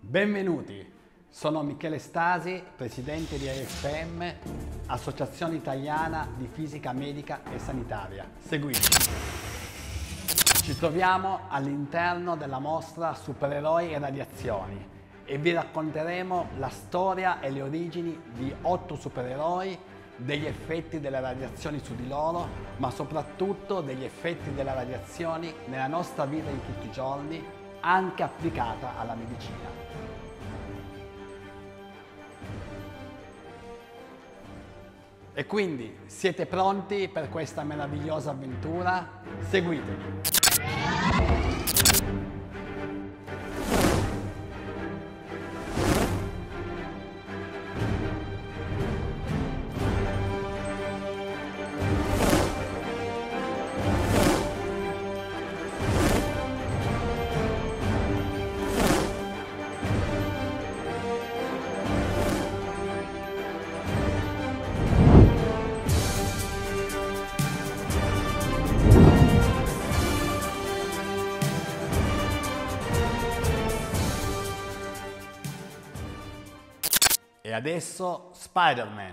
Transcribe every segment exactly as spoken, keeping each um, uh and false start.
Benvenuti, sono Michele Stasi, presidente di A I F M, Associazione Italiana di Fisica Medica e Sanitaria. Seguitemi. Ci troviamo all'interno della mostra Supereroi e Radiazioni e vi racconteremo la storia e le origini di otto supereroi, degli effetti delle radiazioni su di loro, ma soprattutto degli effetti delle radiazioni nella nostra vita di tutti i giorni, anche applicata alla medicina. E quindi siete pronti per questa meravigliosa avventura? Seguitemi! E adesso Spider-Man.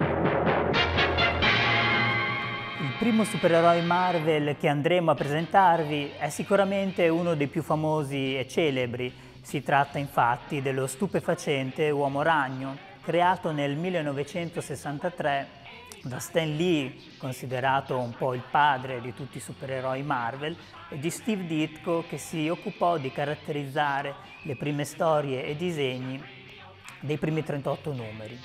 Il primo supereroe Marvel che andremo a presentarvi è sicuramente uno dei più famosi e celebri. Si tratta infatti dello stupefacente Uomo Ragno, creato nel millenovecentosessantatré da Stan Lee, considerato un po' il padre di tutti i supereroi Marvel, e di Steve Ditko, che si occupò di caratterizzare le prime storie e disegni dei primi trentotto numeri.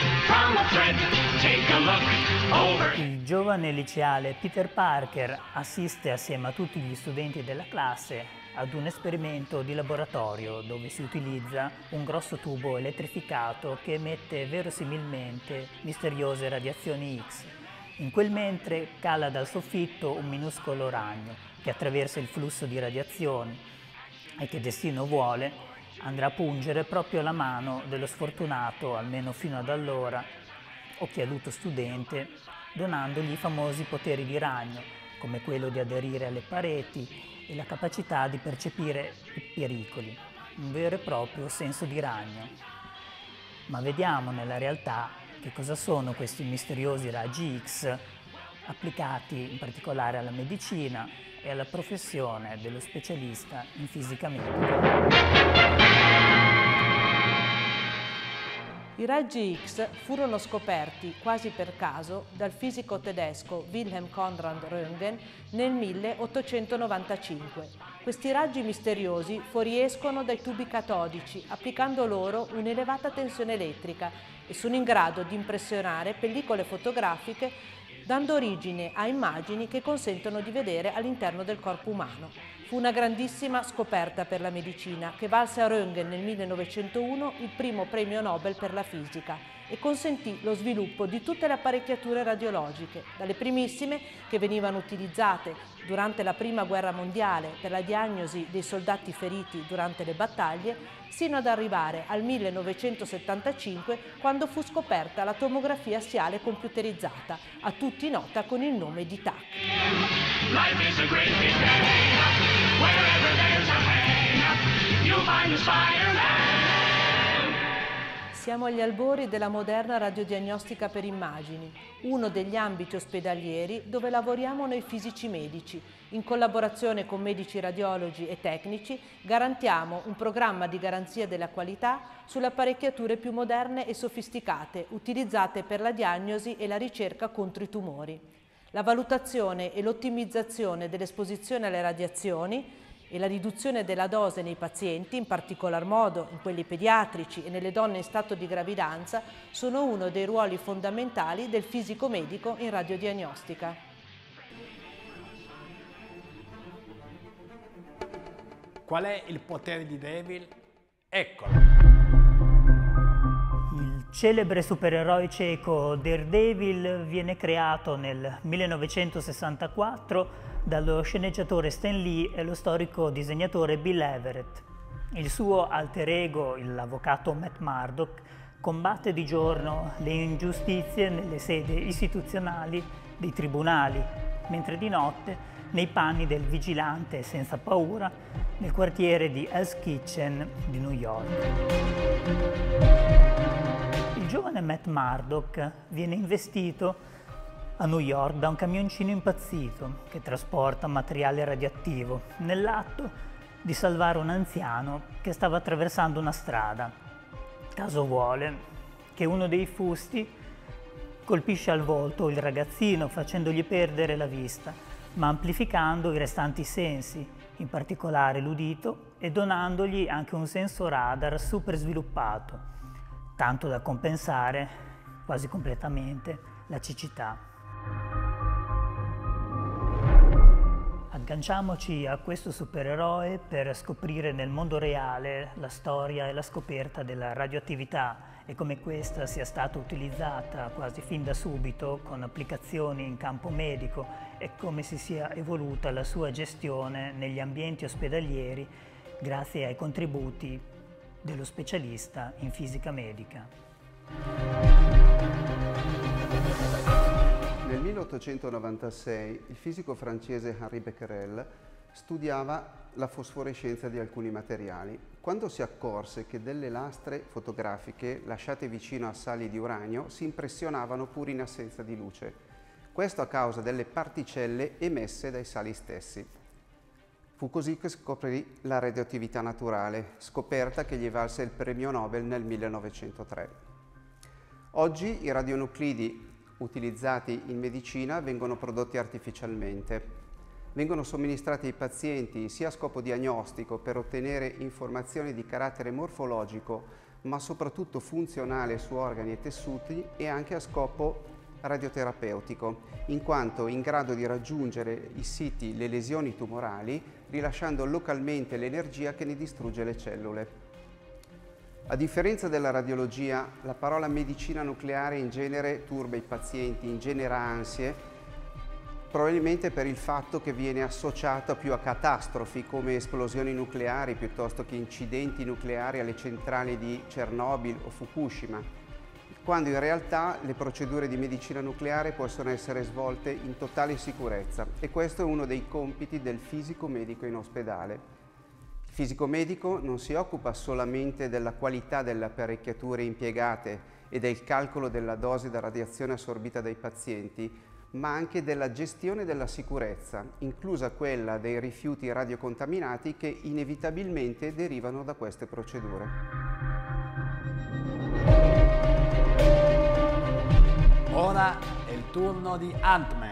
Il giovane liceale Peter Parker assiste assieme a tutti gli studenti della classe ad un esperimento di laboratorio dove si utilizza un grosso tubo elettrificato che emette verosimilmente misteriose radiazioni X. In quel mentre cala dal soffitto un minuscolo ragno che attraversa il flusso di radiazioni e che destino vuole andrà a pungere proprio la mano dello sfortunato, almeno fino ad allora, occhialuto studente, donandogli i famosi poteri di ragno, come quello di aderire alle pareti e la capacità di percepire i pericoli, un vero e proprio senso di ragno. Ma vediamo nella realtà che cosa sono questi misteriosi raggi X, applicati in particolare alla medicina e alla professione dello specialista in fisica medica. I raggi X furono scoperti quasi per caso dal fisico tedesco Wilhelm Conrad Röntgen nel milleottocentonovantacinque. Questi raggi misteriosi fuoriescono dai tubi catodici applicando loro un'elevata tensione elettrica e sono in grado di impressionare pellicole fotografiche dando origine a immagini che consentono di vedere all'interno del corpo umano. Fu una grandissima scoperta per la medicina che valse a Röntgen nel millenovecentouno il primo premio Nobel per la fisica e consentì lo sviluppo di tutte le apparecchiature radiologiche, dalle primissime che venivano utilizzate durante la Prima Guerra Mondiale per la diagnosi dei soldati feriti durante le battaglie, sino ad arrivare al millenovecentosettantacinque quando fu scoperta la tomografia assiale computerizzata, a tutti nota con il nome di T A C. Siamo agli albori della moderna radiodiagnostica per immagini, uno degli ambiti ospedalieri dove lavoriamo noi fisici medici. In collaborazione con medici radiologi e tecnici garantiamo un programma di garanzia della qualità sulle apparecchiature più moderne e sofisticate utilizzate per la diagnosi e la ricerca contro i tumori. La valutazione e l'ottimizzazione dell'esposizione alle radiazioni e la riduzione della dose nei pazienti, in particolar modo in quelli pediatrici e nelle donne in stato di gravidanza, sono uno dei ruoli fondamentali del fisico medico in radiodiagnostica. Qual è il potere di Devil? Eccolo! Il celebre supereroe ceco Daredevil viene creato nel millenovecentosessantaquattro dallo sceneggiatore Stan Lee e lo storico disegnatore Bill Everett. Il suo alter ego, l'avvocato Matt Murdock, combatte di giorno le ingiustizie nelle sedi istituzionali dei tribunali, mentre di notte nei panni del vigilante senza paura nel quartiere di Hell's Kitchen di New York. Il giovane Matt Murdock viene investito a New York da un camioncino impazzito che trasporta materiale radioattivo nell'atto di salvare un anziano che stava attraversando una strada. Caso vuole che uno dei fusti colpisce al volto il ragazzino facendogli perdere la vista, ma amplificando i restanti sensi, in particolare l'udito, e donandogli anche un senso radar super sviluppato, tanto da compensare quasi completamente la cecità. Agganciamoci a questo supereroe per scoprire nel mondo reale la storia e la scoperta della radioattività e come questa sia stata utilizzata quasi fin da subito con applicazioni in campo medico e come si sia evoluta la sua gestione negli ambienti ospedalieri grazie ai contributi dello specialista in fisica medica. Nel milleottocentonovantasei il fisico francese Henri Becquerel studiava la fosforescenza di alcuni materiali, quando si accorse che delle lastre fotografiche lasciate vicino a sali di uranio si impressionavano pur in assenza di luce. Questo a causa delle particelle emesse dai sali stessi. Fu così che scoprì la radioattività naturale, scoperta che gli valse il premio Nobel nel millenovecentotre. Oggi i radionuclidi utilizzati in medicina vengono prodotti artificialmente. Vengono somministrati ai pazienti sia a scopo diagnostico per ottenere informazioni di carattere morfologico, ma soprattutto funzionale su organi e tessuti, e anche a scopo radioterapeutico, in quanto in grado di raggiungere i siti, le lesioni tumorali, rilasciando localmente l'energia che ne distrugge le cellule. A differenza della radiologia, la parola medicina nucleare in genere turba i pazienti, ingenera ansie, probabilmente per il fatto che viene associata più a catastrofi come esplosioni nucleari piuttosto che incidenti nucleari alle centrali di Chernobyl o Fukushima, quando in realtà le procedure di medicina nucleare possono essere svolte in totale sicurezza, e questo è uno dei compiti del fisico medico in ospedale. Il fisico medico non si occupa solamente della qualità delle apparecchiature impiegate e del calcolo della dose da radiazione assorbita dai pazienti, ma anche della gestione della sicurezza, inclusa quella dei rifiuti radiocontaminati che inevitabilmente derivano da queste procedure. Ora è il turno di Ant-Man.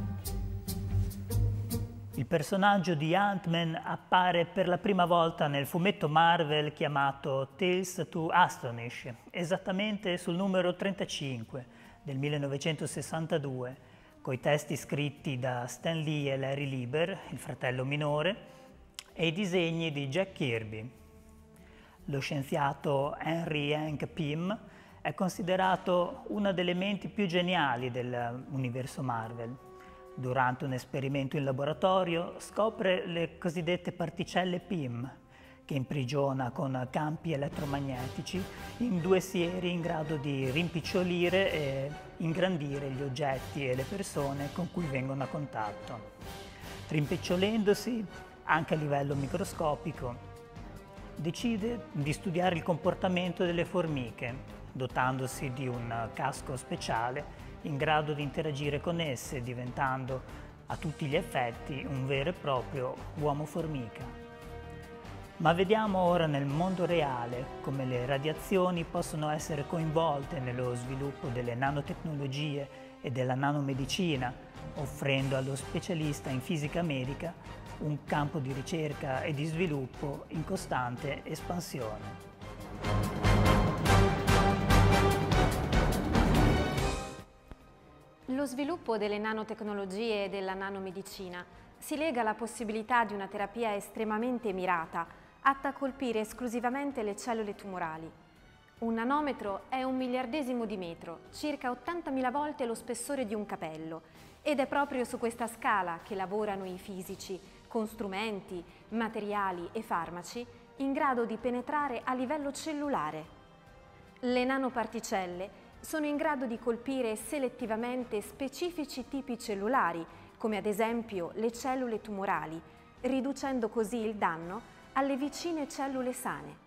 Il personaggio di Ant-Man appare per la prima volta nel fumetto Marvel chiamato Tales to Astonish, esattamente sul numero trentacinque del millenovecentosessantadue, coi testi scritti da Stan Lee e Larry Lieber, il fratello minore, e i disegni di Jack Kirby. Lo scienziato Henry Hank Pym è considerato una delle menti più geniali dell'universo Marvel. Durante un esperimento in laboratorio scopre le cosiddette particelle Pym, che imprigiona con campi elettromagnetici in due sieri in grado di rimpicciolire e ingrandire gli oggetti e le persone con cui vengono a contatto. Rimpicciolendosi anche a livello microscopico, decide di studiare il comportamento delle formiche, dotandosi di un casco speciale in grado di interagire con esse, diventando a tutti gli effetti un vero e proprio uomo formica. Ma vediamo ora nel mondo reale come le radiazioni possono essere coinvolte nello sviluppo delle nanotecnologie e della nanomedicina, offrendo allo specialista in fisica medica un campo di ricerca e di sviluppo in costante espansione. Lo sviluppo delle nanotecnologie e della nanomedicina si lega alla possibilità di una terapia estremamente mirata, atta a colpire esclusivamente le cellule tumorali. Un nanometro è un miliardesimo di metro, circa ottantamila volte lo spessore di un capello, ed è proprio su questa scala che lavorano i fisici, con strumenti, materiali e farmaci in grado di penetrare a livello cellulare. Le nanoparticelle sono in grado di colpire selettivamente specifici tipi cellulari, come ad esempio le cellule tumorali, riducendo così il danno alle vicine cellule sane.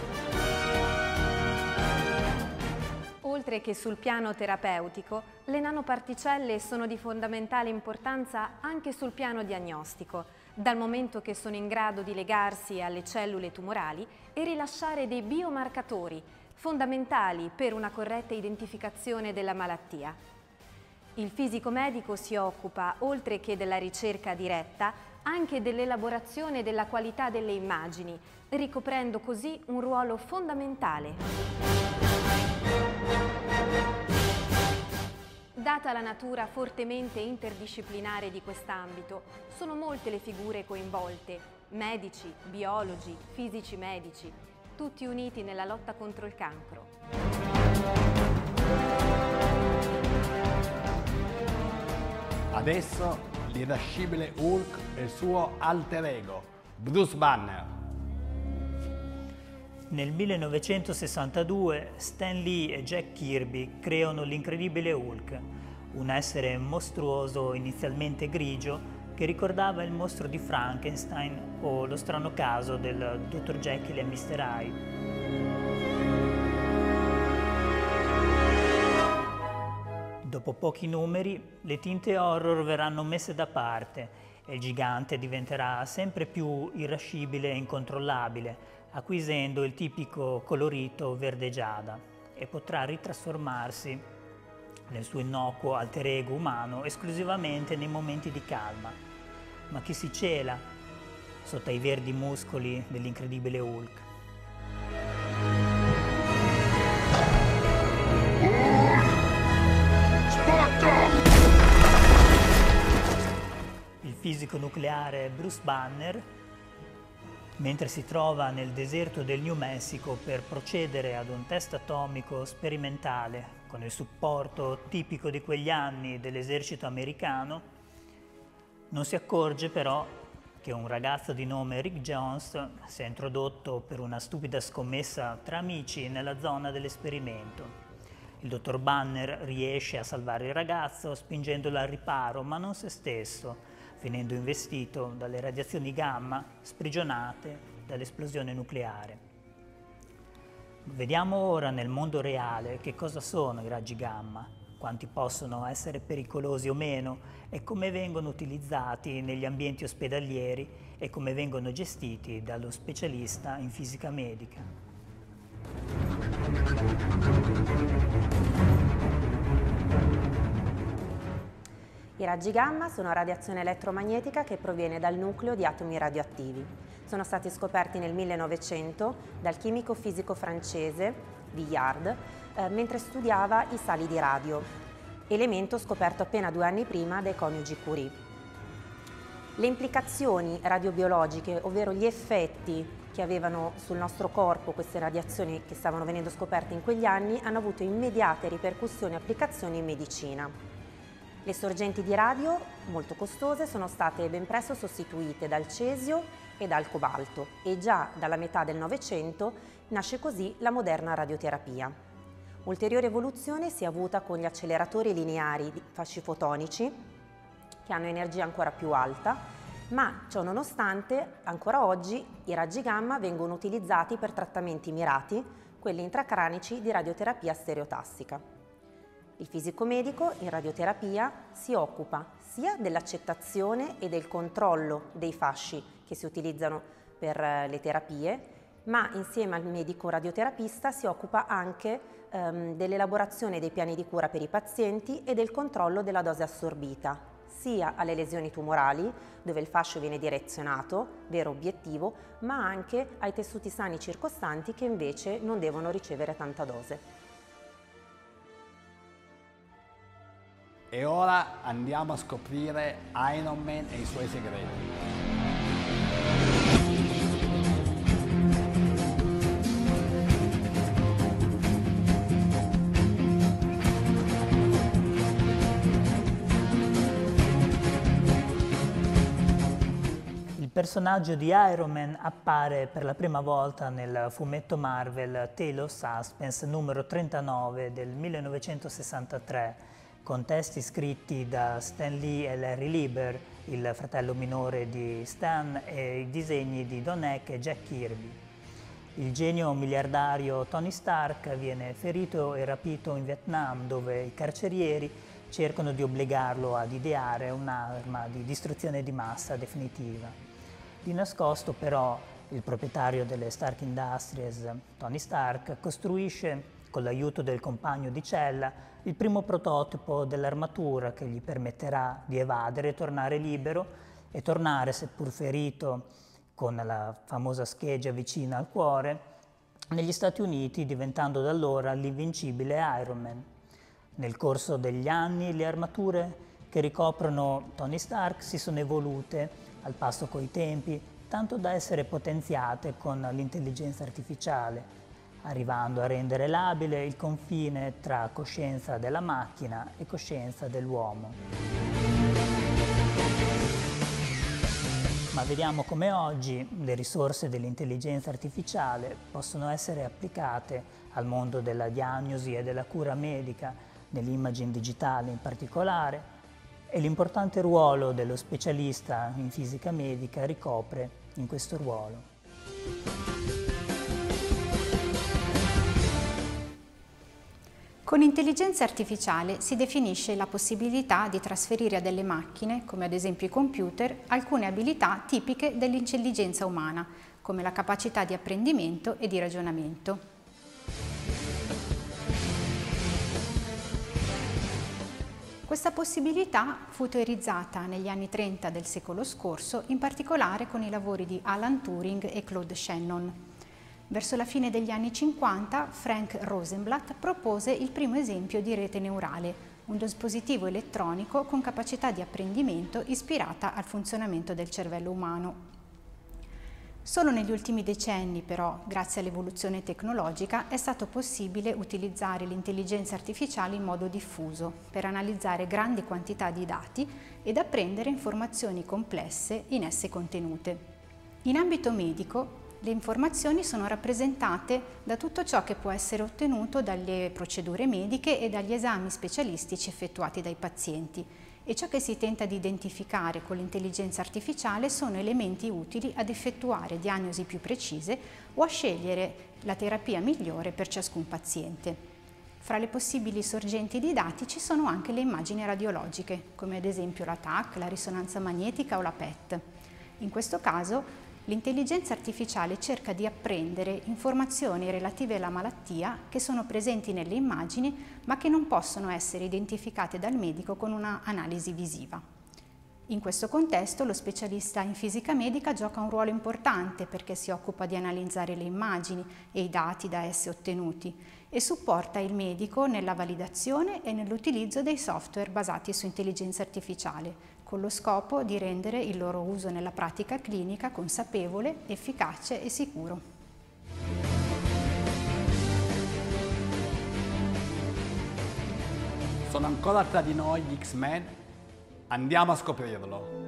Oltre che sul piano terapeutico, le nanoparticelle sono di fondamentale importanza anche sul piano diagnostico, dal momento che sono in grado di legarsi alle cellule tumorali e rilasciare dei biomarcatori fondamentali per una corretta identificazione della malattia. Il fisico medico si occupa, oltre che della ricerca diretta, anche dell'elaborazione della qualità delle immagini, ricoprendo così un ruolo fondamentale. Data la natura fortemente interdisciplinare di quest'ambito, sono molte le figure coinvolte, medici, biologi, fisici medici, tutti uniti nella lotta contro il cancro. Adesso l'irascibile Hulk e il suo alter ego, Bruce Banner. Nel millenovecentosessantadue Stan Lee e Jack Kirby creano l'incredibile Hulk, un essere mostruoso inizialmente grigio che ricordava il mostro di Frankenstein o lo strano caso del dottor Jekyll e mister Hyde. Dopo pochi numeri, le tinte horror verranno messe da parte e il gigante diventerà sempre più irascibile e incontrollabile, acquisendo il tipico colorito verde giada, e potrà ritrasformarsi nel suo innocuo alter ego umano esclusivamente nei momenti di calma. Ma chi si cela sotto ai verdi muscoli dell'incredibile Hulk? Il fisico nucleare Bruce Banner, mentre si trova nel deserto del New Mexico per procedere ad un test atomico sperimentale con il supporto tipico di quegli anni dell'esercito americano, non si accorge però che un ragazzo di nome Rick Jones si è introdotto per una stupida scommessa tra amici nella zona dell'esperimento. Il dottor Banner riesce a salvare il ragazzo spingendolo al riparo, ma non se stesso, finendo investito dalle radiazioni gamma sprigionate dall'esplosione nucleare. Vediamo ora nel mondo reale che cosa sono i raggi gamma, quanti possono essere pericolosi o meno e come vengono utilizzati negli ambienti ospedalieri e come vengono gestiti dallo specialista in fisica medica. I raggi gamma sono radiazione elettromagnetica che proviene dal nucleo di atomi radioattivi. Sono stati scoperti nel millenovecento dal chimico fisico francese Villard eh, mentre studiava i sali di radio, elemento scoperto appena due anni prima dai coniugi Curie. Le implicazioni radiobiologiche, ovvero gli effetti che avevano sul nostro corpo queste radiazioni che stavano venendo scoperte in quegli anni, hanno avuto immediate ripercussioni e applicazioni in medicina. Le sorgenti di radio, molto costose, sono state ben presto sostituite dal cesio e dal cobalto e già dalla metà del Novecento nasce così la moderna radioterapia. Ulteriore evoluzione si è avuta con gli acceleratori lineari di fasci fotonici che hanno energia ancora più alta, ma ciò nonostante ancora oggi i raggi gamma vengono utilizzati per trattamenti mirati, quelli intracranici di radioterapia stereotassica. Il fisico medico in radioterapia si occupa sia dell'accettazione e del controllo dei fasci che si utilizzano per le terapie, ma insieme al medico radioterapista si occupa anche ehm, dell'elaborazione dei piani di cura per i pazienti e del controllo della dose assorbita, sia alle lesioni tumorali, dove il fascio viene direzionato, vero obiettivo, ma anche ai tessuti sani circostanti che invece non devono ricevere tanta dose. E ora andiamo a scoprire Iron Man e i suoi segreti. Il personaggio di Iron Man appare per la prima volta nel fumetto Marvel Tale of Suspense numero trentanove del millenovecentosessantatré, con testi scritti da Stan Lee e Larry Lieber, il fratello minore di Stan, e i disegni di Don Heck e Jack Kirby. Il genio miliardario Tony Stark viene ferito e rapito in Vietnam, dove i carcerieri cercano di obbligarlo ad ideare un'arma di distruzione di massa definitiva. Di nascosto, però, il proprietario delle Stark Industries, Tony Stark, costruisce, con l'aiuto del compagno di cella, il primo prototipo dell'armatura che gli permetterà di evadere, tornare libero e tornare, seppur ferito, con la famosa scheggia vicina al cuore, negli Stati Uniti, diventando da allora l'invincibile Iron Man. Nel corso degli anni le armature che ricoprono Tony Stark si sono evolute al passo coi tempi, tanto da essere potenziate con l'intelligenza artificiale, arrivando a rendere labile il confine tra coscienza della macchina e coscienza dell'uomo. Ma vediamo come oggi le risorse dell'intelligenza artificiale possono essere applicate al mondo della diagnosi e della cura medica, nell'imaging digitale in particolare, e l'importante ruolo dello specialista in fisica medica ricopre in questo ruolo. Con intelligenza artificiale si definisce la possibilità di trasferire a delle macchine, come ad esempio i computer, alcune abilità tipiche dell'intelligenza umana, come la capacità di apprendimento e di ragionamento. Questa possibilità fu teorizzata negli anni trenta del secolo scorso, in particolare con i lavori di Alan Turing e Claude Shannon. Verso la fine degli anni cinquanta, Frank Rosenblatt propose il primo esempio di rete neurale, un dispositivo elettronico con capacità di apprendimento ispirata al funzionamento del cervello umano. Solo negli ultimi decenni, però, grazie all'evoluzione tecnologica, è stato possibile utilizzare l'intelligenza artificiale in modo diffuso per analizzare grandi quantità di dati ed apprendere informazioni complesse in esse contenute. In ambito medico, le informazioni sono rappresentate da tutto ciò che può essere ottenuto dalle procedure mediche e dagli esami specialistici effettuati dai pazienti, e ciò che si tenta di identificare con l'intelligenza artificiale sono elementi utili ad effettuare diagnosi più precise o a scegliere la terapia migliore per ciascun paziente. Fra le possibili sorgenti di dati ci sono anche le immagini radiologiche, come ad esempio la T A C, la risonanza magnetica o la P E T. In questo caso, l'intelligenza artificiale cerca di apprendere informazioni relative alla malattia che sono presenti nelle immagini ma che non possono essere identificate dal medico con una analisi visiva. In questo contesto lo specialista in fisica medica gioca un ruolo importante perché si occupa di analizzare le immagini e i dati da esse ottenuti e supporta il medico nella validazione e nell'utilizzo dei software basati su intelligenza artificiale, con lo scopo di rendere il loro uso nella pratica clinica consapevole, efficace e sicuro. Sono ancora tra di noi gli X-Men? Andiamo a scoprirlo.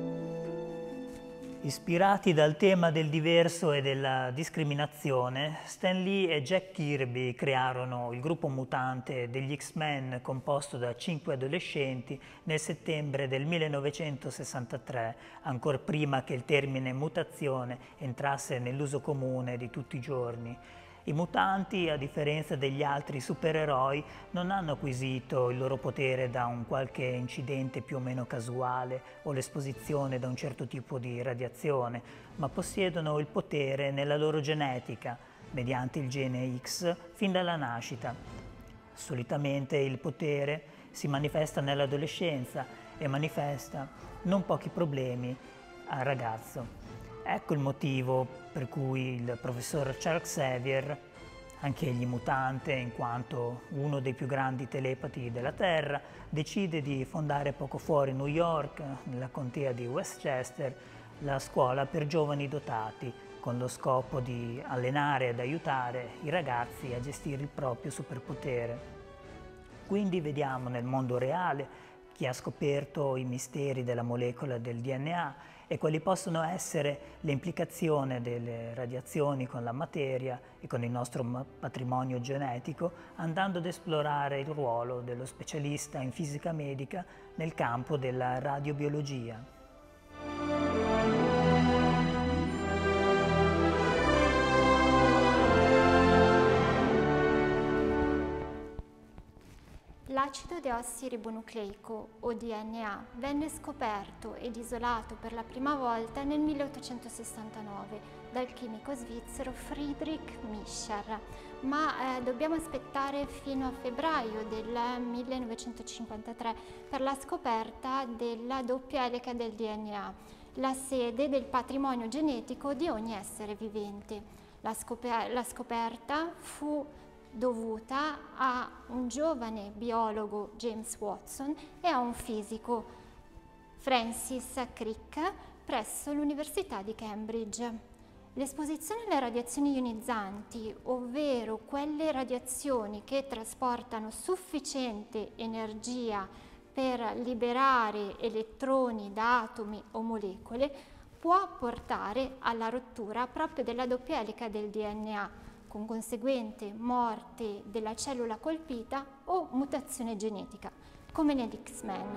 Ispirati dal tema del diverso e della discriminazione, Stan Lee e Jack Kirby crearono il gruppo mutante degli X-Men, composto da cinque adolescenti, nel settembre del millenovecentosessantatré, ancor prima che il termine mutazione entrasse nell'uso comune di tutti i giorni. I mutanti, a differenza degli altri supereroi, non hanno acquisito il loro potere da un qualche incidente più o meno casuale o l'esposizione da un certo tipo di radiazione, ma possiedono il potere nella loro genetica, mediante il gene X, fin dalla nascita. Solitamente il potere si manifesta nell'adolescenza e manifesta non pochi problemi al ragazzo. Ecco il motivo per cui il professor Charles Xavier, anche egli mutante in quanto uno dei più grandi telepati della Terra, decide di fondare poco fuori New York, nella contea di Westchester, la scuola per giovani dotati, con lo scopo di allenare ed aiutare i ragazzi a gestire il proprio superpotere. Quindi vediamo nel mondo reale chi ha scoperto i misteri della molecola del D N A e quali possono essere le implicazioni delle radiazioni con la materia e con il nostro patrimonio genetico, andando ad esplorare il ruolo dello specialista in fisica medica nel campo della radiobiologia. L'acido deossiribonucleico, o D N A, venne scoperto ed isolato per la prima volta nel milleottocentosessantanove dal chimico svizzero Friedrich Mischer, ma eh, dobbiamo aspettare fino a febbraio del millenovecentocinquantatré per la scoperta della doppia elica del D N A, la sede del patrimonio genetico di ogni essere vivente. La, scoper- la scoperta fu dovuta a un giovane biologo, James Watson, e a un fisico, Francis Crick, presso l'Università di Cambridge. L'esposizione alle radiazioni ionizzanti, ovvero quelle radiazioni che trasportano sufficiente energia per liberare elettroni da atomi o molecole, può portare alla rottura proprio della doppia elica del D N A, con conseguente morte della cellula colpita o mutazione genetica, come negli X-Men.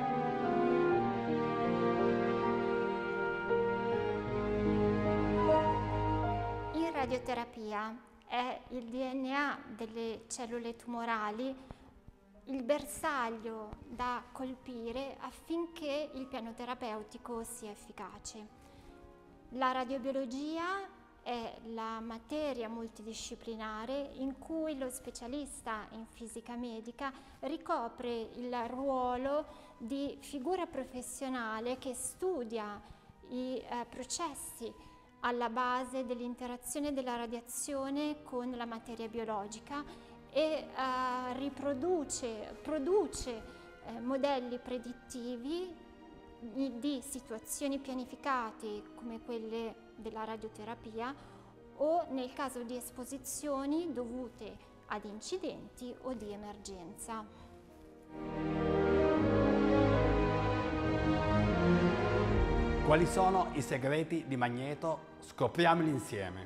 In radioterapia è il D N A delle cellule tumorali il bersaglio da colpire affinché il piano terapeutico sia efficace. La radiobiologia è la materia multidisciplinare in cui lo specialista in fisica medica ricopre il ruolo di figura professionale che studia i eh, processi alla base dell'interazione della radiazione con la materia biologica e eh, riproduce, produce eh, modelli predittivi di situazioni pianificate come quelle della radioterapia o nel caso di esposizioni dovute ad incidenti o di emergenza. Quali sono i segreti di Magneto? Scopriamoli insieme.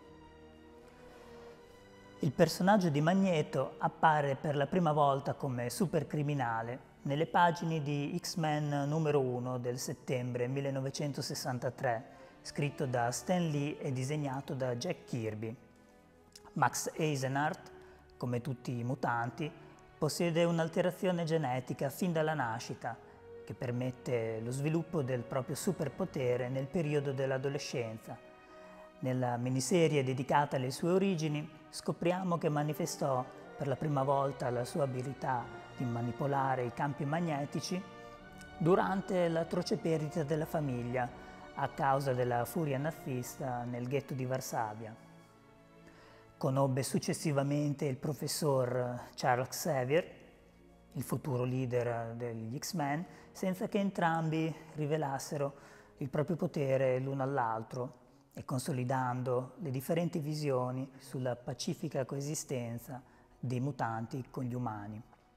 Il personaggio di Magneto appare per la prima volta come supercriminale nelle pagine di X-Men numero uno del settembre millenovecentosessantatré, scritto da Stan Lee e disegnato da Jack Kirby. Max Eisenhardt, come tutti i mutanti, possiede un'alterazione genetica fin dalla nascita, che permette lo sviluppo del proprio superpotere nel periodo dell'adolescenza. Nella miniserie dedicata alle sue origini scopriamo che manifestò per la prima volta la sua abilità di manipolare i campi magnetici durante l'atroce perdita della famiglia a causa della furia nazista nel ghetto di Varsavia. Conobbe successivamente il professor Charles Xavier, il futuro leader degli X-Men, senza che entrambi rivelassero il proprio potere l'uno all'altro e consolidando le differenti visioni sulla pacifica coesistenza dei mutanti con gli umani.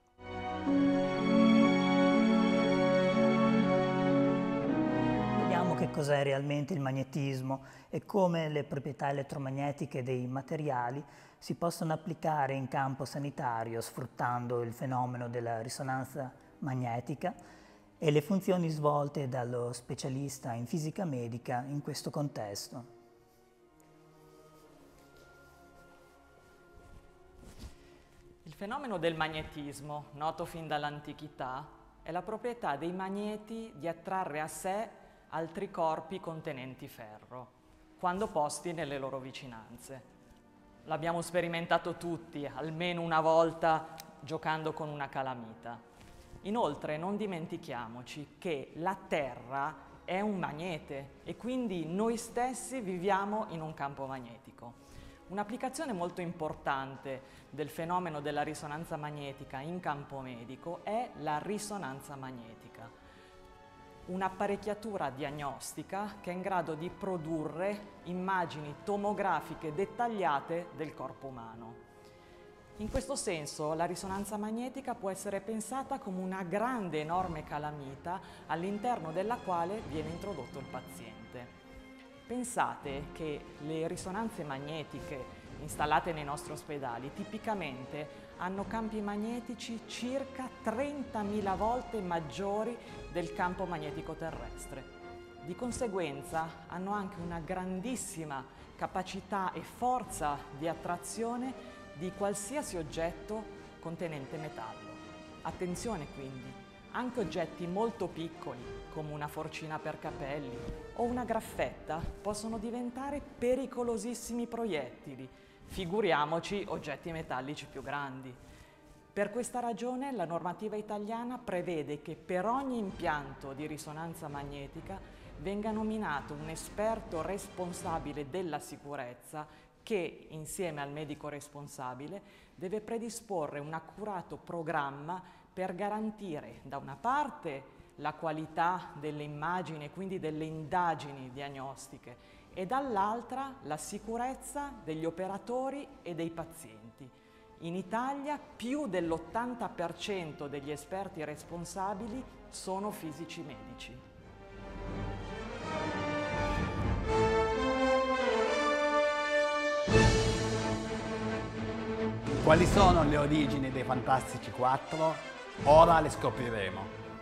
Vediamo che cos'è realmente il magnetismo e come le proprietà elettromagnetiche dei materiali si possono applicare in campo sanitario sfruttando il fenomeno della risonanza magnetica e le funzioni svolte dallo specialista in fisica medica in questo contesto. Il fenomeno del magnetismo, noto fin dall'antichità, è la proprietà dei magneti di attrarre a sé altri corpi contenenti ferro, quando posti nelle loro vicinanze. L'abbiamo sperimentato tutti, almeno una volta, giocando con una calamita. Inoltre non dimentichiamoci che la Terra è un magnete e quindi noi stessi viviamo in un campo magnetico. Un'applicazione molto importante del fenomeno della risonanza magnetica in campo medico è la risonanza magnetica, un'apparecchiatura diagnostica che è in grado di produrre immagini tomografiche dettagliate del corpo umano. In questo senso la risonanza magnetica può essere pensata come una grande, enorme calamita all'interno della quale viene introdotto il paziente. Pensate che le risonanze magnetiche installate nei nostri ospedali tipicamente hanno campi magnetici circa trentamila volte maggiori del campo magnetico terrestre. Di conseguenza hanno anche una grandissima capacità e forza di attrazione di qualsiasi oggetto contenente metallo. Attenzione quindi, anche oggetti molto piccoli, come una forcina per capelli o una graffetta, possono diventare pericolosissimi proiettili, figuriamoci oggetti metallici più grandi. Per questa ragione la normativa italiana prevede che per ogni impianto di risonanza magnetica venga nominato un esperto responsabile della sicurezza che, insieme al medico responsabile, deve predisporre un accurato programma per garantire, da una parte, la qualità delle immagini e quindi delle indagini diagnostiche e dall'altra la sicurezza degli operatori e dei pazienti. In Italia più dell'ottanta per cento degli esperti responsabili sono fisici medici. Quali sono le origini dei Fantastici quattro? Ora le scopriremo.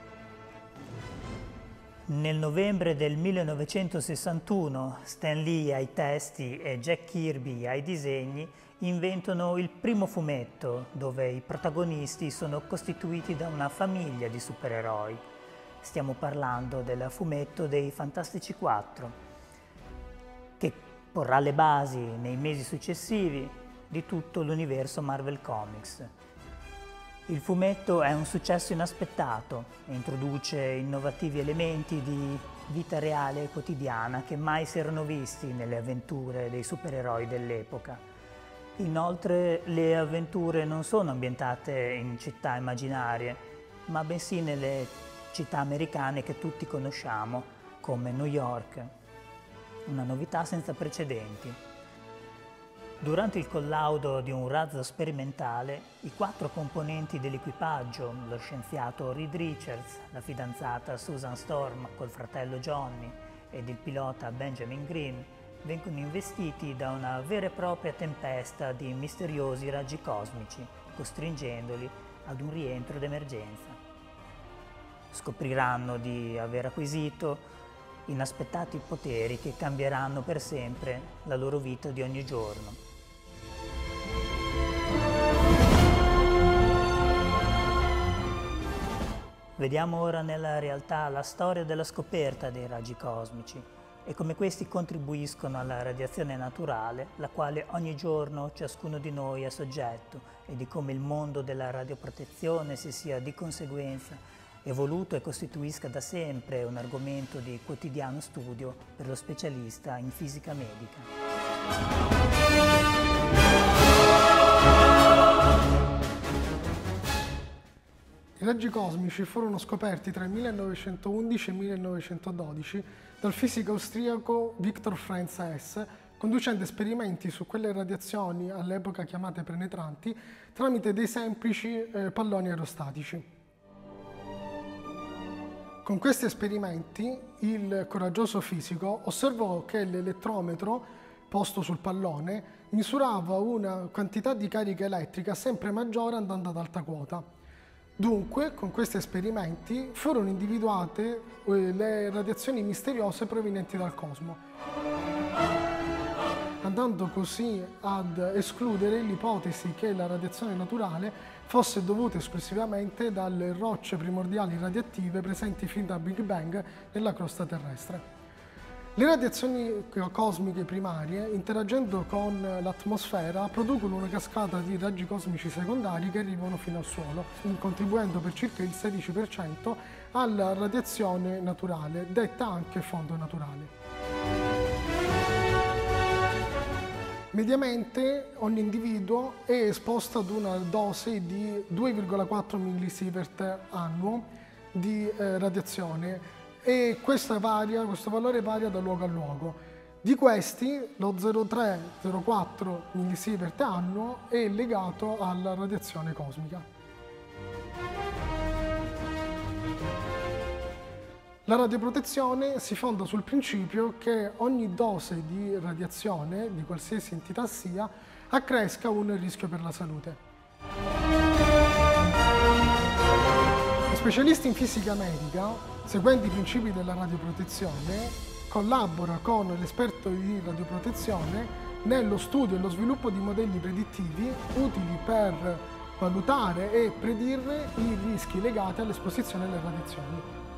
Nel novembre del millenovecentosessantuno Stan Lee ai testi e Jack Kirby ai disegni inventano il primo fumetto dove i protagonisti sono costituiti da una famiglia di supereroi. Stiamo parlando del fumetto dei Fantastici quattro, che porrà le basi nei mesi successivi di tutto l'universo Marvel Comics. Il fumetto è un successo inaspettato e introduce innovativi elementi di vita reale e quotidiana che mai si erano visti nelle avventure dei supereroi dell'epoca. Inoltre le avventure non sono ambientate in città immaginarie, ma bensì nelle città americane che tutti conosciamo, come New York. Una novità senza precedenti. Durante il collaudo di un razzo sperimentale, i quattro componenti dell'equipaggio, lo scienziato Reed Richards, la fidanzata Susan Storm col fratello Johnny ed il pilota Benjamin Green, vengono investiti da una vera e propria tempesta di misteriosi raggi cosmici, costringendoli ad un rientro d'emergenza. Scopriranno di aver acquisito inaspettati poteri che cambieranno per sempre la loro vita di ogni giorno. Vediamo ora nella realtà la storia della scoperta dei raggi cosmici e come questi contribuiscono alla radiazione naturale, la quale ogni giorno ciascuno di noi è soggetto, e di come il mondo della radioprotezione si sia di conseguenza evoluto e costituisca da sempre un argomento di quotidiano studio per lo specialista in fisica medica. I raggi cosmici furono scoperti tra il millenovecentoundici e il millenovecentododici dal fisico austriaco Victor Franz Hess, conducendo esperimenti su quelle radiazioni all'epoca chiamate penetranti tramite dei semplici eh, palloni aerostatici. Con questi esperimenti il coraggioso fisico osservò che l'elettrometro posto sul pallone misurava una quantità di carica elettrica sempre maggiore andando ad alta quota. Dunque, con questi esperimenti furono individuate eh, le radiazioni misteriose provenienti dal cosmo, andando così ad escludere l'ipotesi che la radiazione naturale fosse dovuta esclusivamente dalle rocce primordiali radioattive presenti fin dal Big Bang nella crosta terrestre. Le radiazioni cosmiche primarie, interagendo con l'atmosfera, producono una cascata di raggi cosmici secondari che arrivano fino al suolo, contribuendo per circa il sedici per cento alla radiazione naturale, detta anche fondo naturale. Mediamente ogni individuo è esposto ad una dose di due virgola quattro millisievert annuo di eh, radiazione, e questa varia, questo valore varia da luogo a luogo. Di questi lo zero virgola tre zero quattro millisievert annuo è legato alla radiazione cosmica. La radioprotezione si fonda sul principio che ogni dose di radiazione, di qualsiasi entità sia, accresca un rischio per la salute. Gli specialisti in fisica medica, seguendo i principi della radioprotezione, collabora con l'esperto di radioprotezione nello studio e lo sviluppo di modelli predittivi utili per valutare e predire i rischi legati all'esposizione alle radiazioni.